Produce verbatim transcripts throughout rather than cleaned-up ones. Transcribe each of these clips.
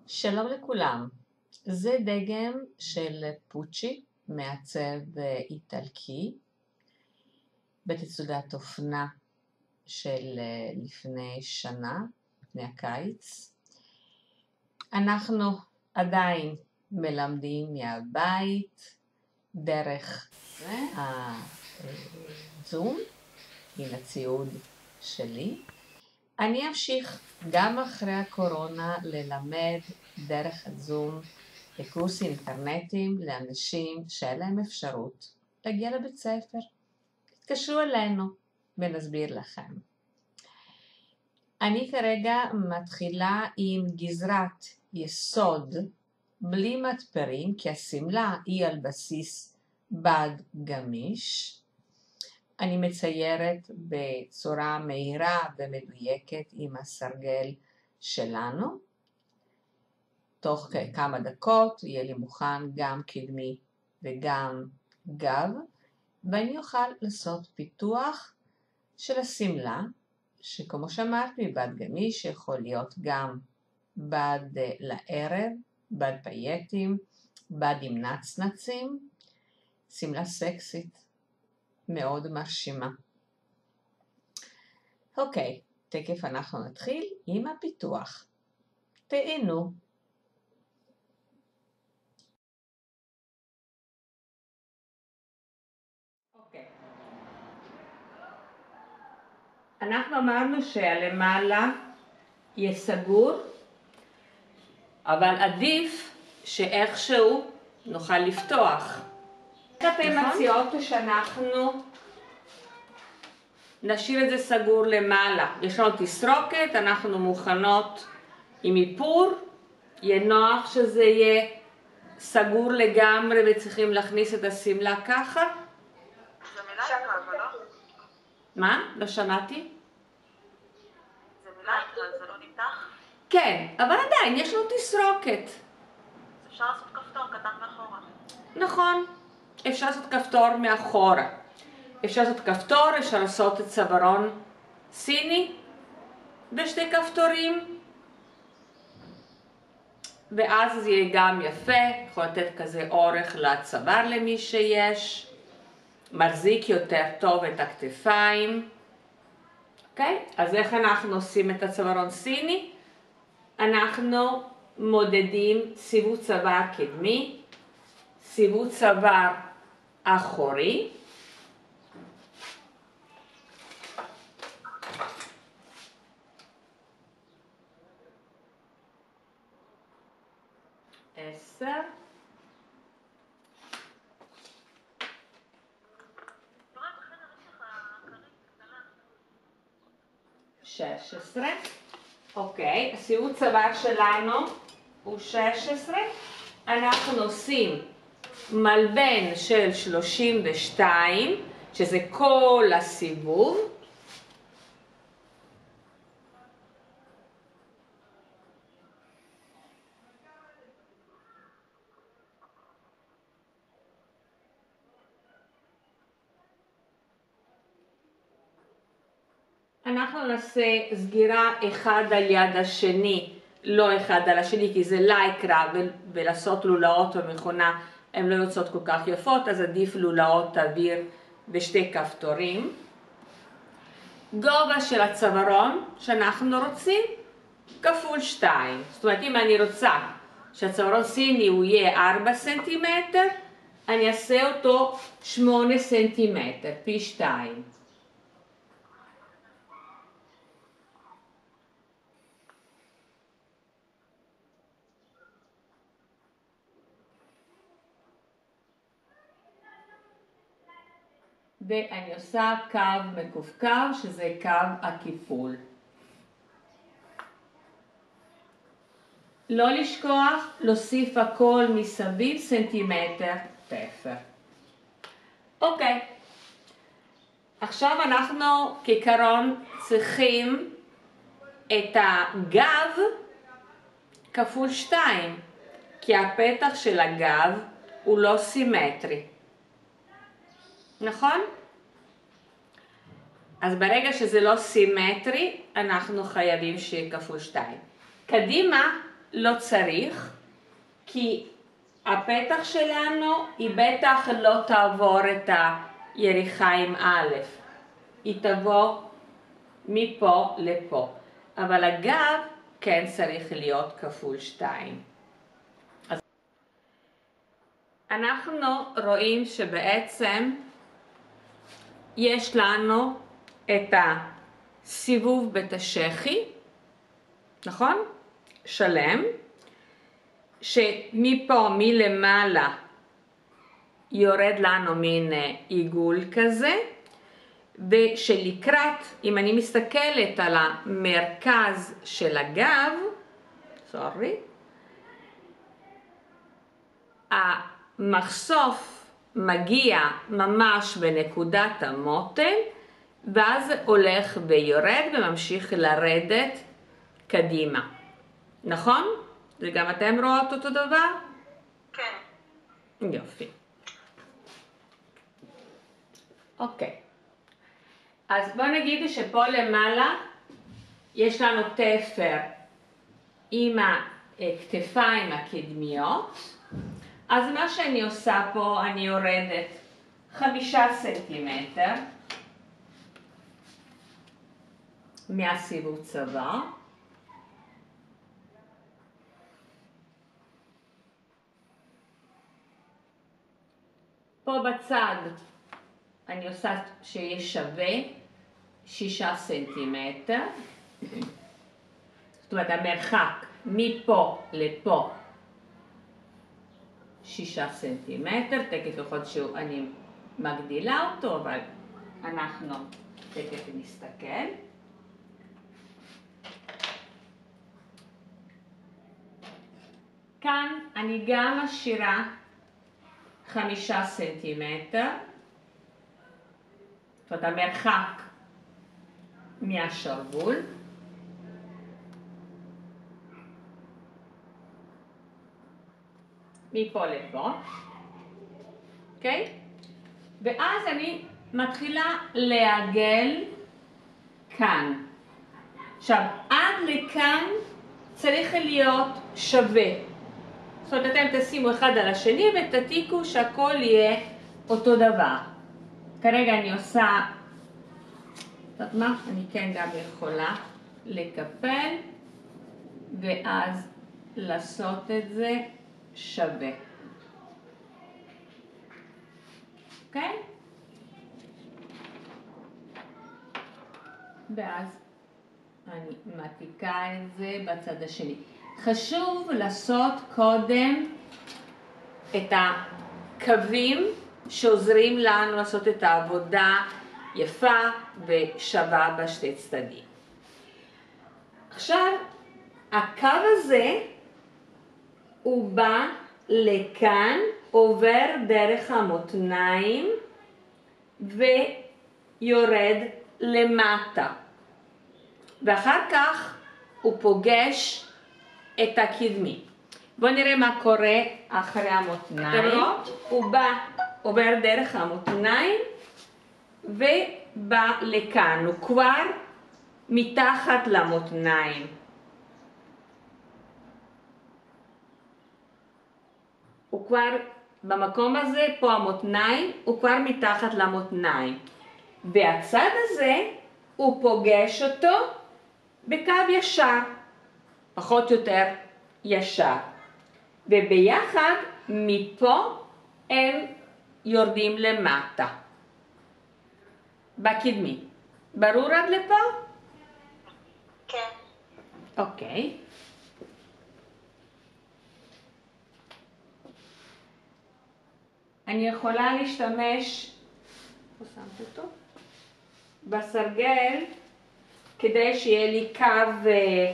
שלום לכולם, זה דגם של פוצ'י, מעצב איטלקי, בתצודת אופנה של לפני שנה, לפני הקיץ. אנחנו עדיין מלמדים מהבית דרך הזום עם הציוד שלי. אני אמשיך גם אחרי הקורונה ללמד דרך הזום בקורסים אינטרנטיים לאנשים שאין להם אפשרות להגיע לבית ספר. תתקשרו אלינו ונסביר לכם. אני כרגע מתחילה עם גזרת יסוד בלי מתפרים, כי השמלה היא על בסיס בד גמיש. אני מציירת בצורה מהירה ומדויקת עם הסרגל שלנו. תוך כמה דקות יהיה לי מוכן גם קדמי וגם גב, ואני אוכל לעשות פיתוח של השמלה, שכמו שאמרתי, בד גמיש יכול להיות גם בד לערב, בד פייטים, בד עם נצנצים, שמלה סקסית. מאוד מרשימה. אוקיי, תכף אנחנו נתחיל עם הפיתוח. תהנו. אוקיי. אנחנו אמרנו שהלמעלה יהיה סגור, אבל עדיף שאיכשהו נוכל לפתוח. אתן מציעות שאנחנו נשאיר את זה סגור למעלה. יש לנו תסרוקת, אנחנו מוכנות עם איפור. יהיה נוח שזה יהיה סגור לגמרי וצריכים להכניס את השמלה ככה. זה מילה יקרה, לא? מה? לא שמעתי? זה מילה יקרה, זה לא נמתח? כן, אבל עדיין יש לנו תסרוקת. אפשר לעשות כפתור קטן מאחורה. נכון. אפשר לעשות כפתור מאחורה, אפשר לעשות כפתור, אפשר לעשות צווארון סיני בשתי כפתורים, ואז זה יהיה גם יפה, יכול לתת כזה אורך לצוואר למי שיש, מחזיק יותר טוב את הכתפיים. אוקיי? אז איך אנחנו עושים את הצווארון סיני? אנחנו מודדים סיבוב צוואר קדמי, סיבוב צוואר אחורי, עשר, שש עשרה, אוקיי, הסיבוב צוואר שלנו הוא שש עשרה, אנחנו עושים מלבן של שלושים ושתיים, שזה כל הסיבוב. אנחנו נעשה סגירה אחד על יד השני, לא אחד על השני, כי זה לייקרה, ולעשות לולאות במכונה הן לא יוצאות כל כך יפות, אז עדיף לולאות אוויר בשתי כפתורים. גובה של הצווארון שאנחנו רוצים כפול שתיים. זאת אומרת, אם אני רוצה שהצווארון סיני הוא יהיה ארבע סנטימטר, אני אעשה אותו שמונה סנטימטר, פי שתיים. ואני עושה קו מקווקו, שזה קו הקיפול. לא לשכוח להוסיף הכל מסביב סנטימטר תפר. אוקיי. עכשיו אנחנו כעיקרון צריכים את הגב כפול שתיים, כי הפתח של הגב הוא לא סימטרי. נכון? אז ברגע שזה לא סימטרי, אנחנו חייבים שיהיה כפול שתיים. קדימה, לא צריך, כי הפתח שלנו היא בטח לא תעבור את היריחה עם א', היא תבוא מפה לפה, אבל הגב כן צריך להיות כפול שתיים. אז אנחנו רואים שבעצם יש לנו את הסיבוב בית השחי, נכון? שלם, שמפה מלמעלה יורד לנו מין עיגול כזה, ושלקראת, אם אני מסתכלת על המרכז של הגב, סורי, המחשוף מגיע ממש בנקודת המותן, ואז הולך ויורד וממשיך לרדת קדימה. נכון? וגם אתם רואות אותו דבר? כן. יופי. אוקיי. אז בואו נגיד שפה למעלה יש לנו תפר עם הכתפיים הקדמיות. אז מה שאני עושה פה, אני יורדת חמישה סנטימטר מהסיבוב צוואר. פה בצד אני עושה שיהיה שווה שישה סנטימטר. זאת אומרת, המרחק מפה לפה שישה סנטימטר. תכף יכול שאני מגדילה אותו, אבל אנחנו תכף נסתכל. כאן אני גם משאירה חמישה סנטימטר. זאת אומרת, המרחק מהשרוול. מפה לפה. אוקיי? ואז אני מתחילה לעגל כאן. עכשיו, עד לכאן צריך להיות שווה. זאת אומרת, אתם תשימו אחד על השני ותתיקו שהכל יהיה אותו דבר. כרגע אני עושה, את יודעת מה? אני כן גם יכולה לקפל ואז לעשות את זה שווה. אוקיי? ואז אני מעתיקה את זה בצד השני. חשוב לעשות קודם את הקווים שעוזרים לנו לעשות את העבודה יפה ושווה בשתי צדדים. עכשיו, הקו הזה הוא בא לכאן, עובר דרך המותניים ויורד למטה. ואחר כך הוא פוגש את הקדמי. בואו נראה מה קורה אחרי המותניים. הוא בא, עובר דרך המותניים ובא לכאן. הוא כבר מתחת למותניים. הוא כבר במקום הזה, פה המותניים, הוא כבר מתחת למותניים. והצד הזה, הוא פוגש אותו בקו ישר, פחות או יותר ישר. וביחד, מפה, הם יורדים למטה. בקדמי. ברור עד לפה? כן. אוקיי. אני יכולה להשתמש, איפה שמת אותו? בסרגל, כדי שיהיה לי קו,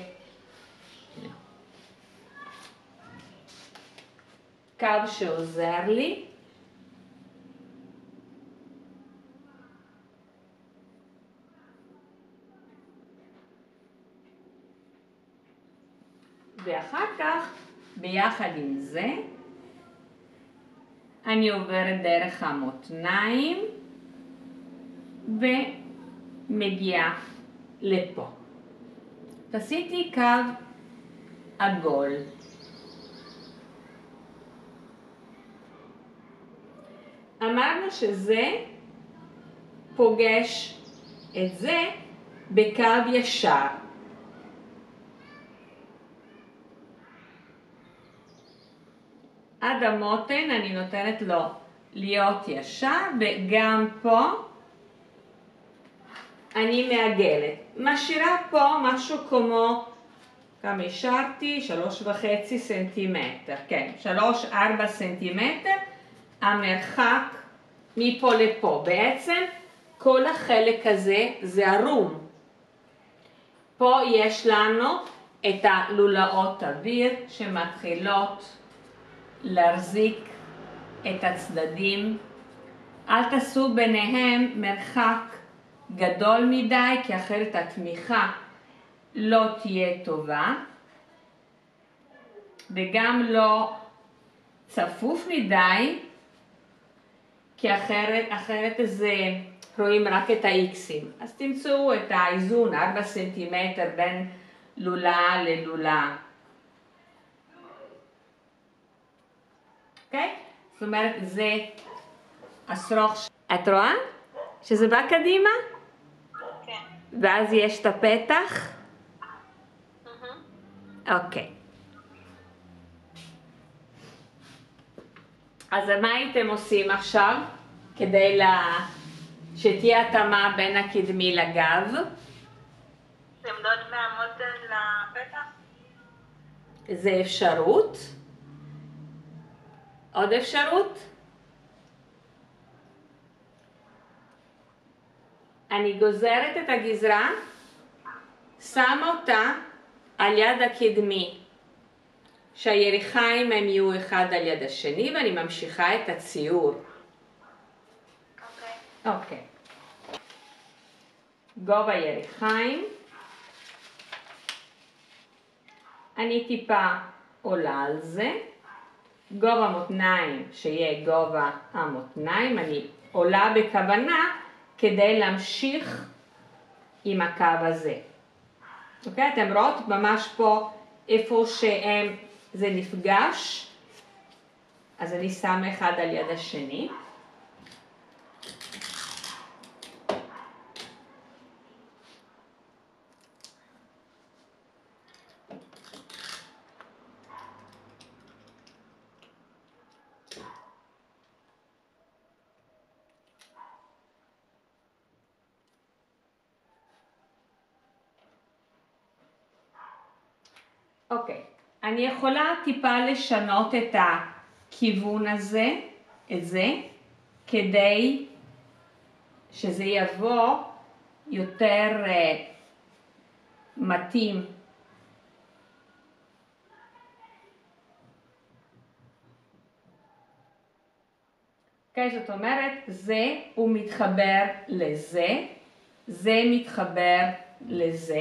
קו שעוזר לי. ואחר כך, ביחד עם זה, אני עוברת דרך המותניים ומגיעה לפה. עשיתי קו עגול. אמרנו שזה פוגש את זה בקו ישר. עד המותן אני נותנת לו להיות ישר, וגם פה אני מעגלת. משאירה פה משהו כמו, כמה השארתי? שלוש וחצי סנטימטר, כן, שלוש ארבע סנטימטר, המרחק מפה לפה. בעצם כל החלק הזה זה ערום. פה יש לנו את הלולאות אוויר שמתחילות להחזיק את הצדדים. אל תעשו ביניהם מרחק גדול מדי, כי אחרת התמיכה לא תהיה טובה, וגם לא צפוף מדי, כי אחרת, אחרת זה רואים רק את האיקסים. אז תמצאו את האיזון, ארבע סנטימטר בין לולה ללולה. אוקיי? זאת אומרת, זה השרוך. את רואה? שזה בא קדימה? כן. ואז יש את הפתח? אוקיי. אז מה הייתם עושים עכשיו כדי לה... שתהיה התאמה בין הקדמי לגב? למדוד מהמותן לפתח? זה אפשרות. עוד אפשרות? אני גוזרת את הגזרה, שמה אותה על יד הקדמי, שהירכיים הם יהיו אחד על יד השני, ואני ממשיכה את הציור. אוקיי. אוקיי. גובה ירכיים. אני טיפה עולה על זה. גובה מותניים, שיהיה גובה המותניים, אני עולה בכוונה כדי להמשיך עם הקו הזה. אוקיי? אתם רואות ממש פה איפה שהם, זה נפגש, אז אני שמה אחד על יד השני. אוקיי, אני יכולה טיפה לשנות את הכיוון הזה, את זה, כדי שזה יבוא יותר uh, מתאים. אוקיי, זאת אומרת, זה הוא מתחבר לזה, זה מתחבר לזה,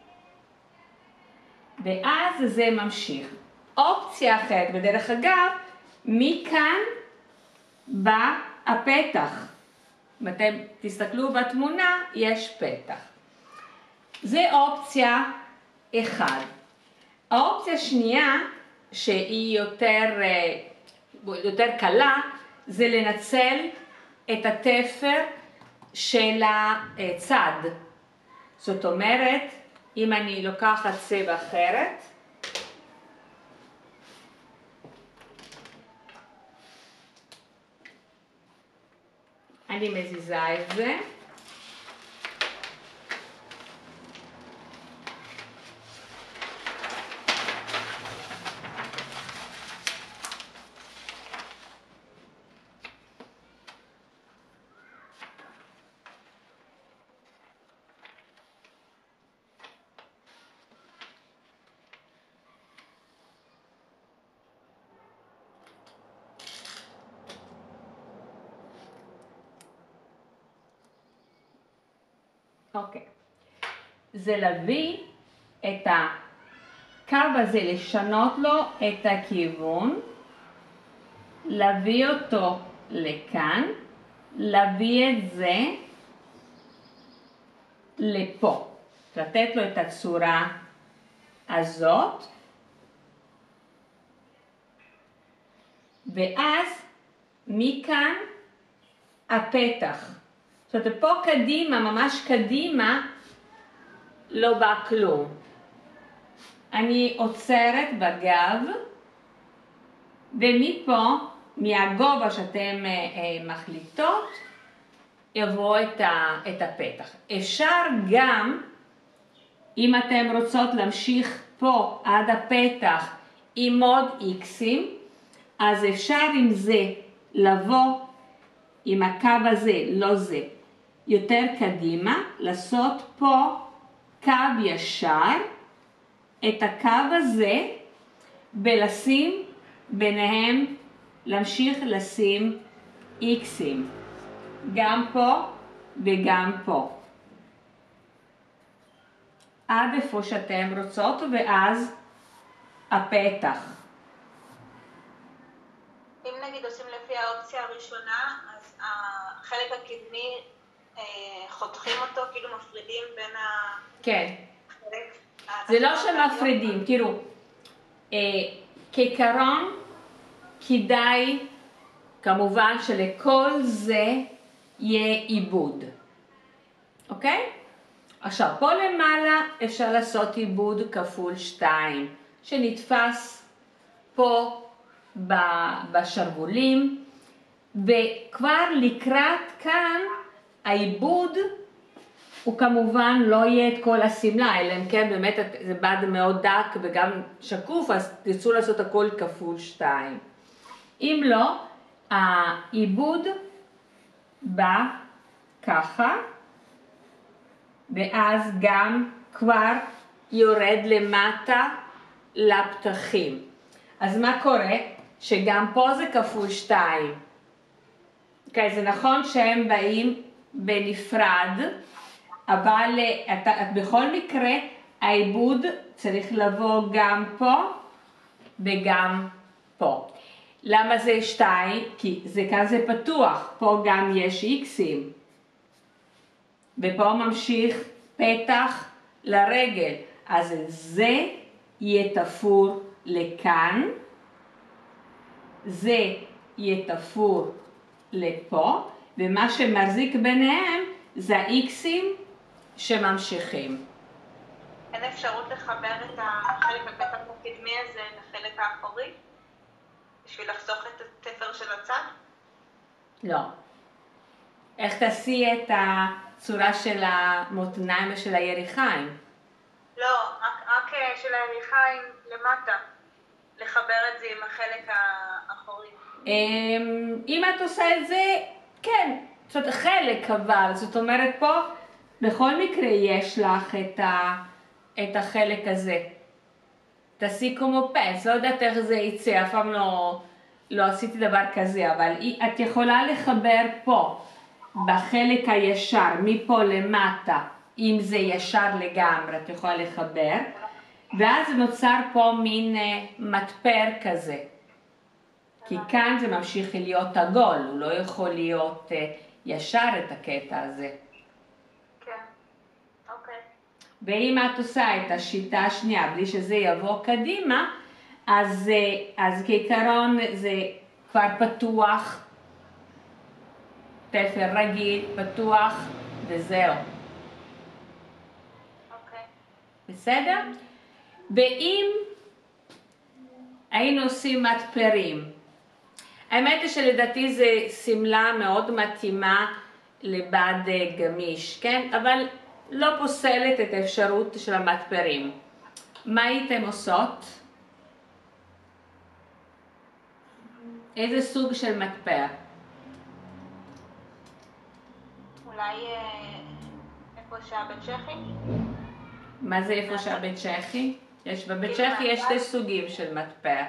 ואז זה ממשיך. אופציה אחרת, בדרך אגב, מכאן בא הפתח. אם אתם תסתכלו בתמונה, יש פתח. זה אופציה אחת. האופציה השנייה, שהיא יותר, יותר קלה, זה לנצל את התפר של הצד. זאת אומרת, אם אני לוקחת צבע אחרת, אני מזיזה את זה. אוקיי, זה להביא את הקו הזה, לשנות לו את הכיוון, להביא אותו לכאן, להביא את זה לפה, לתת לו את הצורה הזאת, ואז מכאן הפתח. זאת אומרת, פה קדימה, ממש קדימה, לא בא כלום. אני עוצרת בגב, ומפה, מהגובה שאתם מחליטות, יבוא את, ה, את הפתח. אפשר גם, אם אתם רוצות להמשיך פה עד הפתח עם עוד איקסים, אז אפשר עם זה לבוא עם הקו הזה, לא זה, יותר קדימה, לעשות פה קו ישר, את הקו הזה, ולשים ביניהם, להמשיך לשים איקסים, גם פה וגם פה. עד איפה שאתם רוצות, ואז הפתח. אם נגיד עושים לפי האופציה הראשונה, אז החלק הקדמי אה, חותכים אותו, כאילו מפרידים בין ה... כן. זה לא שמפרידים, תראו, אה, כעיקרון כדאי כמובן שלכל זה יהיה עיבוד, אוקיי? עכשיו, פה למעלה אפשר לעשות עיבוד כפול שתיים, שנתפס פה בשרוולים, וכבר לקראת כאן העיבוד הוא כמובן לא יהיה את כל הסמלה, אלא אם כן באמת זה בד מאוד דק וגם שקוף, אז תרצו לעשות הכל כפול שתיים. אם לא, העיבוד בא ככה, ואז גם כבר יורד למטה לפתחים. אז מה קורה? שגם פה זה כפול שתיים. אוקיי, זה נכון שהם באים בנפרד, אבל אתה, בכל מקרה העיבוד צריך לבוא גם פה וגם פה. למה זה שתיים? כי זה כזה פתוח, פה גם יש איקסים. ופה ממשיך פתח לרגל, אז זה יהיה תפור לכאן, זה יהיה תפור לפה, ומה שמחזיק ביניהם זה האיקסים שממשיכים. אין אפשרות לחבר את החלק הפתח הקדמי הזה לחלק האחורי? בשביל לחסוך את התפר של הצד? לא. איך תעשי את הצורה של המותניים ושל היריחיים? לא, רק, רק של היריחיים למטה. לחבר את זה עם החלק האחורי. אם את עושה את זה, כן. זאת אומרת, חלק אבל. זאת אומרת, פה בכל מקרה יש לך את, ה, את החלק הזה. תעשי כמו פס, לא יודעת איך זה יצא, אף פעם לא, לא עשיתי דבר כזה, אבל את יכולה לחבר פה, בחלק הישר, מפה למטה, אם זה ישר לגמרי, את יכולה לחבר, ואז נוצר פה מין מטפר כזה, כי כאן זה ממשיך להיות עגול, הוא לא יכול להיות ישר את הקטע הזה. כן, אוקיי. ואם את עושה את השיטה השנייה, בלי שזה יבוא קדימה, אז, אז כעיקרון זה כבר פתוח, תפר רגיל, פתוח, וזהו. אוקיי. בסדר? ואם היינו עושים מטפרים, האמת היא שלדעתי זה סמלה מאוד מתאימה לבד גמיש, כן? אבל לא פוסלת את האפשרות של המטפרים. מה הייתם עושות? איזה סוג של מטפר? אולי איפה שהבית צ'כי? מה זה איפה שהבית צ'כי? יש בבית צ'כי יש שתי סוגים של מטפר. אני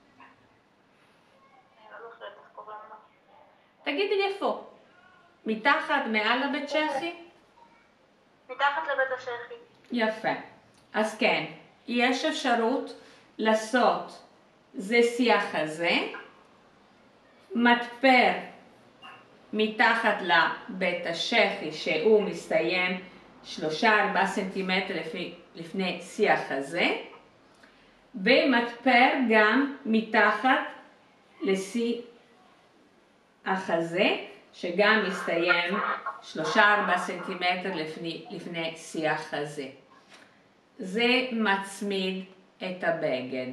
לא זוכרת איך קוראים לו. תגידי לי איפה? מתחת, מעל הבית צ'כי? מתחת לבית הצ'כי. יפה. אז כן, יש אפשרות לעשות זה שיח הזה, מטפר מתחת לבית הצ'כי שהוא מסתיים שלושה ארבעה סנטימטר לפני, לפני שיח הזה, ומטפר גם מתחת לשיא החזה, שגם מסתיים שלושה ארבעה סנטימטר לפני, לפני שיא החזה. זה מצמיד את הבגד.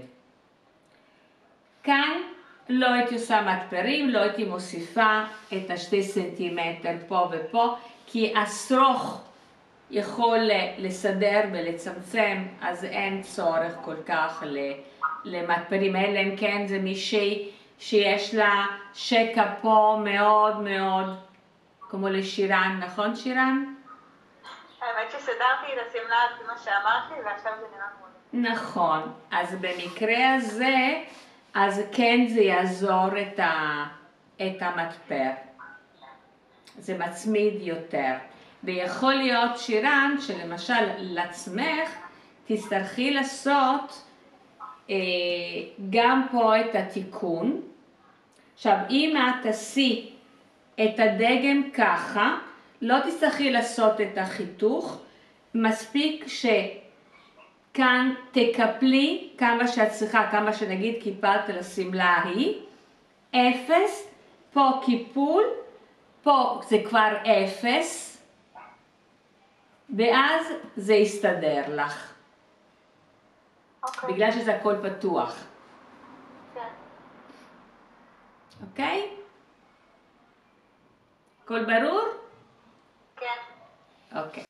כאן לא הייתי עושה מתפרים, לא הייתי מוסיפה את השתי סנטימטר פה ופה, כי השרוך יכול לסדר ולצמצם, אז אין צורך כל כך למתפרים, אלא אם כן זה מישהי שיש לה שקע פה מאוד מאוד, כמו לשירן, נכון שירן? האמת שסדרתי את השמלה על מה שאמרתי, ועכשיו זה נראה מולי. נכון, אז במקרה הזה, אז כן זה יעזור את, ה, את המתפר. זה מצמיד יותר. ויכול להיות שירן, שלמשל לעצמך, תצטרכי לעשות אה, גם פה את התיקון. עכשיו, אם את תעשי את הדגם ככה, לא תצטרכי לעשות את החיתוך, מספיק שכאן תקפלי כמה שאת צריכה, כמה שנגיד קיפלת לשמלה ההיא, אפס, פה קיפול, פה זה כבר אפס, ואז זה יסתדר לך, אוקיי. בגלל שזה הכל פתוח, כן. אוקיי? הכל ברור? כן. אוקיי.